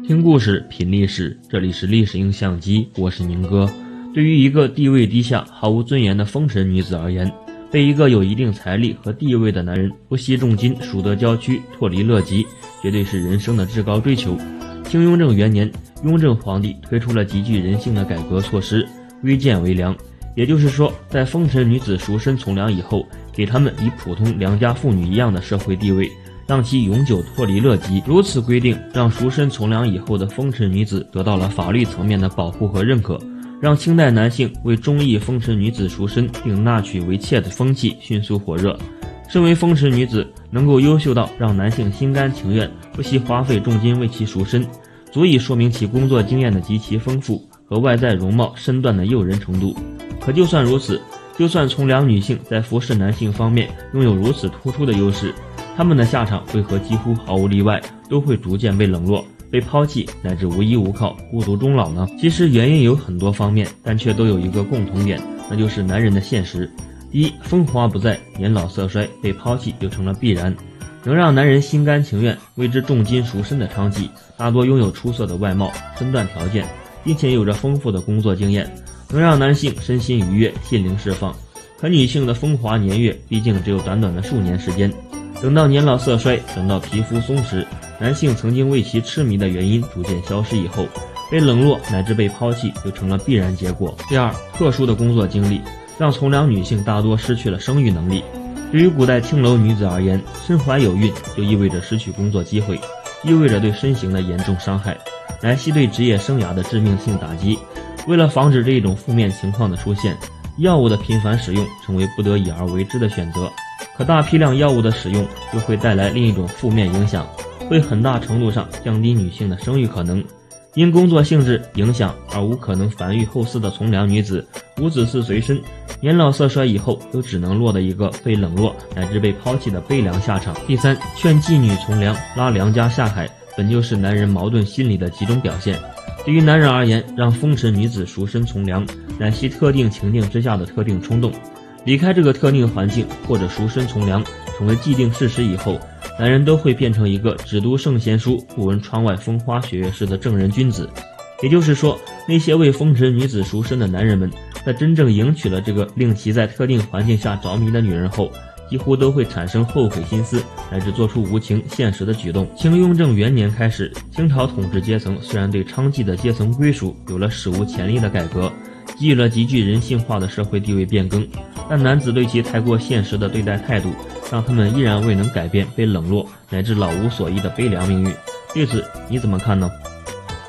听故事品历史，这里是历史影像机，我是宁哥。对于一个地位低下、毫无尊严的风尘女子而言，被一个有一定财力和地位的男人不惜重金赎得郊区，脱离乐极，绝对是人生的至高追求。清雍正元年，雍正皇帝推出了极具人性的改革措施，微贱为良，也就是说，在风尘女子赎身从良以后，给他们以普通良家妇女一样的社会地位，让其永久脱离乐极。如此规定，让赎身从良以后的风尘女子得到了法律层面的保护和认可，让清代男性为忠义风尘女子赎身并纳娶为妾的风气迅速火热。身为风尘女子，能够优秀到让男性心甘情愿不惜花费重金为其赎身，足以说明其工作经验的极其丰富和外在容貌身段的诱人程度。可就算如此，就算从良女性在服侍男性方面拥有如此突出的优势，他们的下场为何几乎毫无例外都会逐渐被冷落、被抛弃，乃至无依无靠、孤独终老呢？其实原因有很多方面，但却都有一个共同点，那就是男人的现实。第一，风华不再，年老色衰，被抛弃就成了必然。能让男人心甘情愿为之重金赎身的娼妓，大多拥有出色的外貌、身段条件，并且有着丰富的工作经验，能让男性身心愉悦、心灵释放。可女性的风华年月毕竟只有短短的数年时间，等到年老色衰，等到皮肤松弛，男性曾经为其痴迷的原因逐渐消失以后，被冷落乃至被抛弃就成了必然结果。第二，特殊的工作经历让从良女性大多失去了生育能力。对于古代青楼女子而言，身怀有孕就意味着失去工作机会，意味着对身形的严重伤害，乃系对职业生涯的致命性打击。为了防止这种负面情况的出现，药物的频繁使用成为不得已而为之的选择。可大批量药物的使用又会带来另一种负面影响，会很大程度上降低女性的生育可能。因工作性质影响而无可能繁育后嗣的从良女子，无子嗣随身，年老色衰以后又只能落得一个被冷落乃至被抛弃的悲凉下场。第三，劝妓女从良，拉良家下海，本就是男人矛盾心理的集中表现。对于男人而言，让风尘女子赎身从良，乃系特定情境之下的特定冲动。离开这个特定环境或者赎身从良成为既定事实以后，男人都会变成一个只读圣贤书不闻窗外风花雪月事的正人君子。也就是说，那些为风尘女子赎身的男人们，在真正迎娶了这个令其在特定环境下着迷的女人后，几乎都会产生后悔心思，乃至做出无情现实的举动。清雍正元年开始，清朝统治阶层虽然对娼妓的阶层归属有了史无前例的改革，给予了极具人性化的社会地位变更，但男子对其太过现实的对待态度，让他们依然未能改变被冷落乃至老无所依的悲凉命运。对此你怎么看呢？